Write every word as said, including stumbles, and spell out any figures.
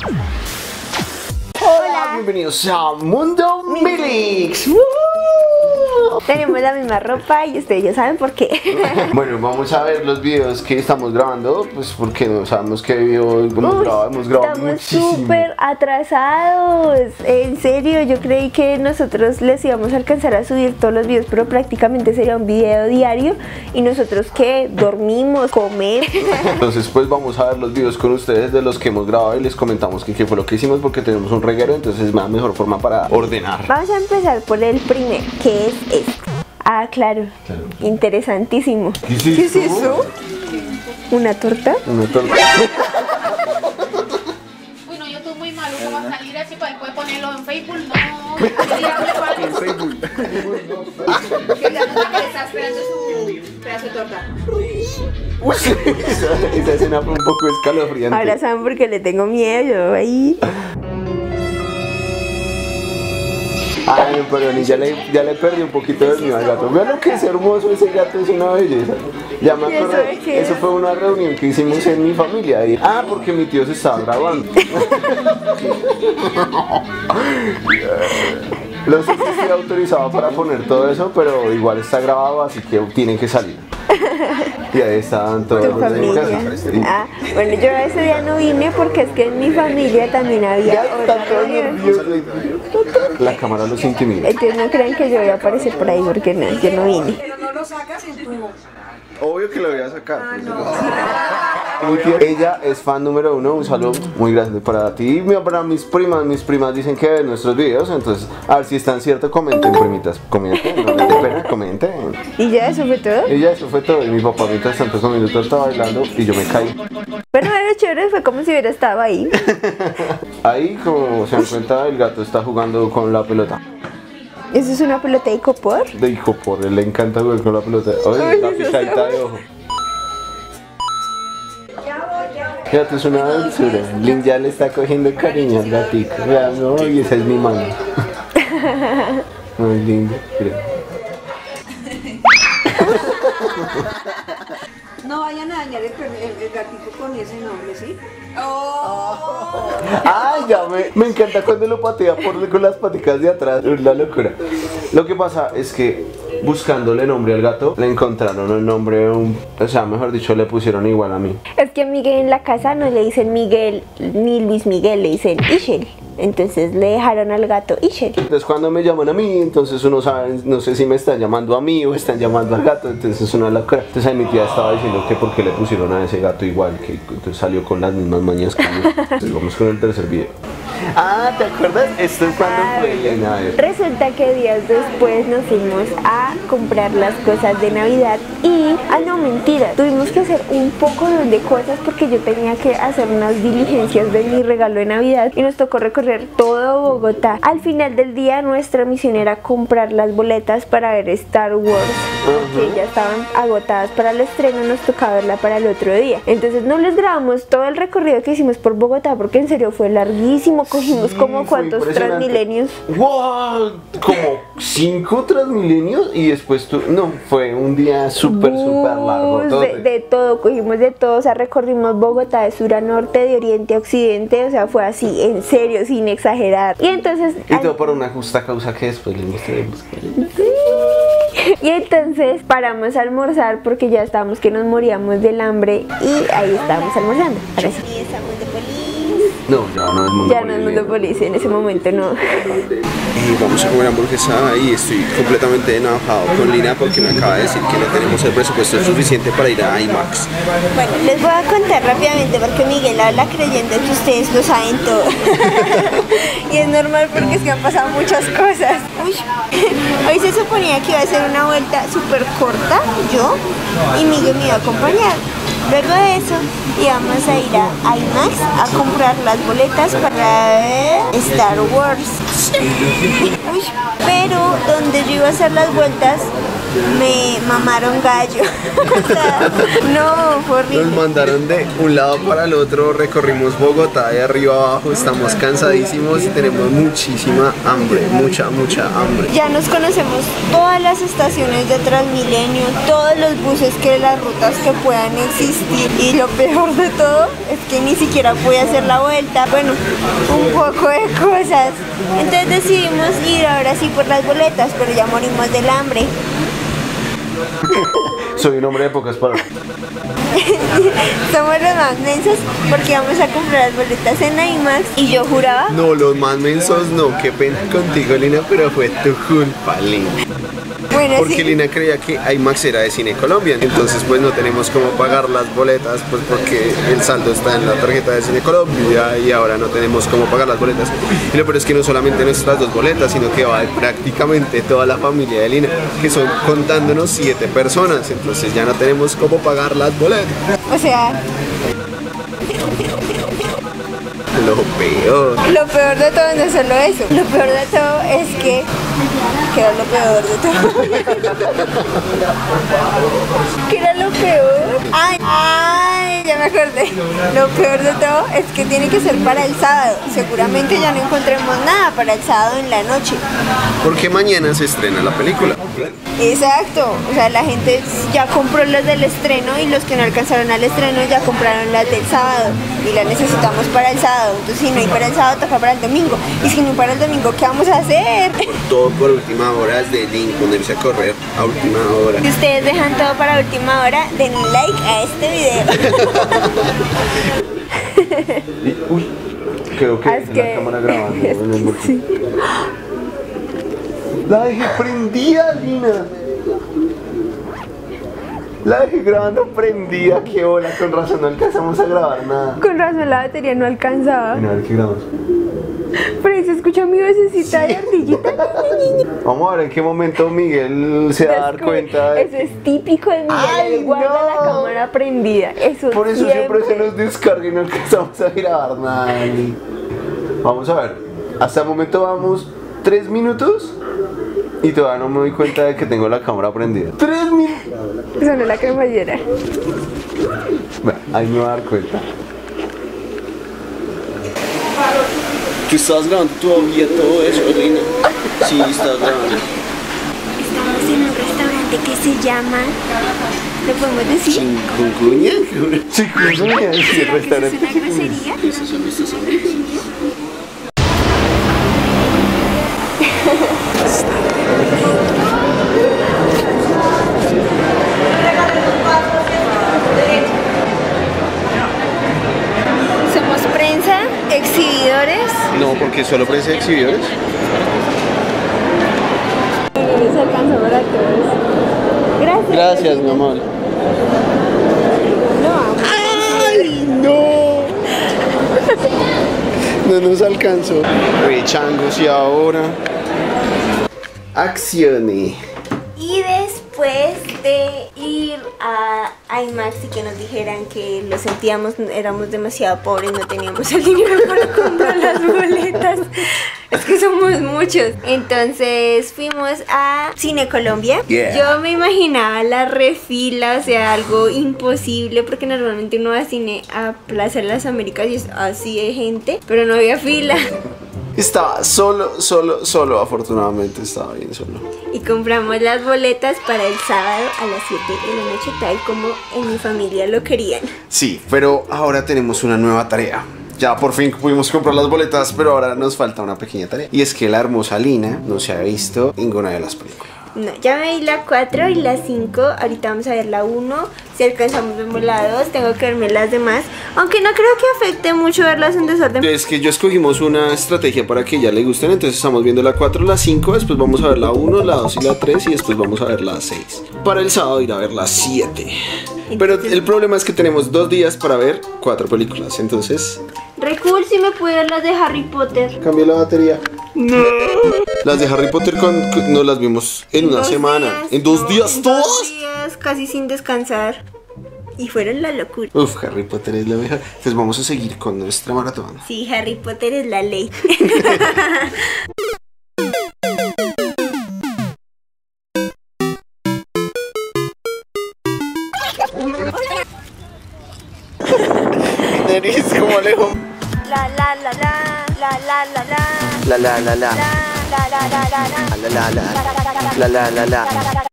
Hola, bienvenidos a Mundo Milix. Tenemos la misma ropa y ustedes ya saben por qué. Bueno, vamos a ver los videos que estamos grabando, pues porque no sabemos qué video hemos Uy, grabado, hemos grabado estamos muchísimo. súper atrasados. En serio, yo creí que nosotros les íbamos a alcanzar a subir todos los videos, pero prácticamente sería un video diario. Y nosotros que dormimos, comemos. Entonces pues vamos a ver los videos con ustedes de los que hemos grabado y les comentamos que qué fue lo que hicimos porque tenemos un reguero, entonces es la mejor forma para ordenar. Vamos a empezar por el primero, que es este. Ah, claro. Claro. Interesantísimo. ¿Qué es ¿Qué es eso? eso? ¿Una torta? Una torta. Uy, no, yo estoy muy maluco va a salir así para después ponerlo en Facebook. No, ¿qué diablo vale? En Facebook. Que ya no sabe que está esperando su pedazo de torta. Uy, esa, esa escena fue un poco escalofriante. Ahora saben por qué le tengo miedo, yo ahí. Ay, no, pero ni ya le, ya le perdí un poquito del mío al gato. Vean lo que es hermoso ese gato, es una belleza. Ya me ¿Y eso acordé, de qué eso era? fue una reunión que hicimos en mi familia. Y, ah, porque mi tío se estaba grabando. No sé si estoy autorizado para poner todo eso, pero igual está grabado, así que tienen que salir. Y ahí estaban todos Tu los de mi familia. casa. Ah, bueno, yo ese día no vine porque es que en mi familia también había Ya otra están todos reunión. nerviosos. La cámara los intimida. Entonces no crean que yo voy a aparecer por ahí porque no, yo no vine. Pero no lo sacas en tu... Obvio que lo voy a sacar. Mi tía, ella es fan número uno, un saludo muy grande para ti y para mis primas. Mis primas dicen que ven nuestros videos, entonces a ver si están cierto, comenten, primitas, comenten, no les dé pena, comenten. Y ya eso fue todo. Y ya eso fue todo, y mi papá mientras tanto comiendo torta, bailando y yo me caí. Pero lo chévere fue como si hubiera estado ahí. Ahí, como se dan cuenta, el gato está jugando con la pelota. ¿Eso es una pelota de icopor? De hijo por él le encanta jugar con la pelota. Oye, Ay, la eso picadita de ojo. Fíjate, es una dulzura. Lin ya le está cogiendo cariño al gatito. Ya, no, y esa es mi mano. Muy lindo, creo. No vayan a dañar el, el, el gatito con ese nombre, ¿sí? Ay, ya me, me encanta cuando lo patea por con las paticas de atrás. Es la locura. Lo que pasa es que buscándole nombre al gato, le encontraron el nombre, un, o sea, mejor dicho, le pusieron igual a mí. Es que a Miguel en la casa no le dicen Miguel ni Luis Miguel, le dicen Ishel. Entonces le dejaron al gato Ishel. Entonces cuando me llaman a mí, entonces uno sabe, no sé si me están llamando a mí o están llamando al gato, entonces es una locura. Entonces ahí mi tía estaba diciendo que por qué le pusieron a ese gato igual, que entonces salió con las mismas mañas que yo. Entonces vamos con el tercer video. Ah, ¿te acuerdas? Esto es cuando fue Elena. Resulta que días después nos fuimos a comprar las cosas de Navidad y, ah no, mentira, tuvimos que hacer un poco de cosas porque yo tenía que hacer unas diligencias de mi regalo de Navidad y nos tocó recorrer todo Bogotá. Al final del día nuestra misión era comprar las boletas para ver Star Wars, porque ya estaban agotadas para el estreno, nos tocaba verla para el otro día. Entonces no les grabamos todo el recorrido que hicimos por Bogotá porque en serio fue larguísimo. Cogimos Sí, como fue cuántos impresionante. transmilenios. ¡Wow! Como cinco transmilenios y después tú. No, fue un día súper, súper largo. Bus, Todo. De, de todo, cogimos de todo, o sea, recorrimos Bogotá de sur a norte, de oriente a occidente, o sea, fue así, en serio, sin exagerar. Y entonces... Y al- todo por una justa causa que después les mostraremos. Sí. Y entonces paramos a almorzar porque ya estábamos que nos moríamos del hambre y ahí estábamos almorzando. Ahora sí. Y estamos de polis. No, ya no es mundo Ya no es mundo policía, en ese momento no. Y vamos a comer hamburguesa y estoy completamente enojado con Lina porque me acaba de decir que no tenemos el presupuesto suficiente para ir a IMAX. Bueno, les voy a contar rápidamente porque Miguel habla creyendo que ustedes lo saben todo. Y es normal porque es que han pasado muchas cosas. Uy. Hoy se suponía que iba a ser una vuelta súper corta, yo, y Miguel me iba a acompañar. Luego de eso íbamos a ir a IMAX a comprar las boletas para ver Star Wars. Uy, pero donde yo iba a hacer las vueltas me mamaron gallo. O sea, no, fue horrible. Nos mandaron de un lado para el otro, recorrimos Bogotá de arriba abajo, estamos cansadísimos y tenemos muchísima hambre, mucha, mucha hambre. Ya nos conocemos todas las estaciones de Transmilenio, todos los buses que las rutas que puedan existir, y lo peor de todo es que ni siquiera pude hacer la vuelta. Bueno, un poco de cosas. Entonces decidimos ir ahora sí por las boletas, pero ya morimos del hambre. Soy un hombre de pocas palabras. Somos los más mensos porque vamos a comprar las boletas en IMAX y yo juraba. No, los más mensos no, qué pena contigo, Lina, pero fue tu culpa, Lina. Bueno, Porque sí. Lina creía que IMAX era de Cine Colombia, entonces pues no tenemos cómo pagar las boletas, pues porque el saldo está en la tarjeta de Cine Colombia y ahora no tenemos cómo pagar las boletas. Y lo peor es que no solamente nuestras dos boletas, sino que va prácticamente toda la familia de Lina, que son contándonos siete personas, entonces ya no tenemos cómo pagar las boletas. O sea, Lo peor. lo peor de todo no es solo eso. Lo peor de todo es que... ¿Qué era lo peor de todo? ¿Qué era lo peor? Ay, ay, ya me acordé. Lo peor de todo es que tiene que ser para el sábado. Seguramente ya no encontremos nada para el sábado en la noche. Porque mañana se estrena la película. Exacto, o sea, la gente ya compró las del estreno y los que no alcanzaron al estreno ya compraron las del sábado y las necesitamos para el sábado. Entonces si no hay para el sábado, toca para el domingo. Y si no hay para el domingo, ¿qué vamos a hacer? Todo por última hora es de link, ponerse a correr a última hora. Si ustedes dejan todo para última hora, den like a este video. Y, uy, creo que Ah, es es que- la cámara grabando. en el bolsillo. Sí. La dejé prendida, Lina. La dejé grabando prendida, qué bola, con razón no alcanzamos a grabar nada. Con razón la batería no alcanzaba. Bueno, a ver qué grabamos. Pero ahí se escucha mi vocecita de ardillita. Vamos a ver en qué momento Miguel se va a dar cuenta de Eso es típico de Miguel, ¡Ay, él guarda no! la cámara prendida. Eso Por eso siempre se nos descarga y no alcanzamos a grabar nada. Ni- Vamos a ver, hasta el momento vamos tres minutos y todavía no me doy cuenta de que tengo la cámara prendida. Tres minutos. Sonó la cremallera. Bueno, ahí me voy a dar cuenta. ¿Tú estás grabando todavía todo eso, Lina? Sí, estás grabando. Estamos en un restaurante que se llama... ¿Lo podemos decir? ¿Chikungunya? Sí, pues, sí, el ¿Será que eso es restaurante. una grosería? Esas son estas son. Somos prensa, exhibidores. No, porque solo prensa de exhibidores. Les alcanzó para todos. Gracias. Gracias, mi amor. No, vamos. ¡Ay, no! No nos alcanzó. Oye, changos, y ahora. Accione. Y después de ir a IMAX y que nos dijeran que lo sentíamos, éramos demasiado pobres, no teníamos el dinero para comprar las boletas. Es que somos muchos. Entonces fuimos a Cine Colombia. Yeah. Yo me imaginaba la refila, o sea, algo imposible, porque normalmente uno va a cine a Plaza de las Américas y es así de gente, pero no había fila. Estaba solo, solo, solo. Afortunadamente estaba bien solo. Y compramos las boletas para el sábado a las siete de la noche, tal como en mi familia lo querían. Sí, pero ahora tenemos una nueva tarea. Ya por fin pudimos comprar las boletas, pero ahora nos falta una pequeña tarea. Y es que la hermosa Lina no se ha visto ninguna de las películas. No, ya me vi la cuatro y la cinco, ahorita vamos a ver la uno. Si alcanzamos vemos la dos, tengo que verme las demás. Aunque no creo que afecte mucho verlas en desorden. Es que yo escogimos una estrategia para que ya le gusten, entonces estamos viendo la cuatro, la cinco, después vamos a ver la uno, la dos y la tres y después vamos a ver la seis. Para el sábado ir a ver la siete. Pero el problema es que tenemos dos días para ver cuatro películas, entonces Re cool si me pude ver las de Harry Potter. cambié la batería. No. Las de Harry Potter con, con- no las vimos en una Dos semana. días, ¿En dos no, días en todas? Dos días, casi sin descansar. Y fueron la locura. Uf, Harry Potter es la mejor. Entonces vamos a seguir con nuestra maratón. Sí, Harry Potter es la ley. nariz, como lejos. La la la la la la la la La la la la. la la la la la La la la. La la la la.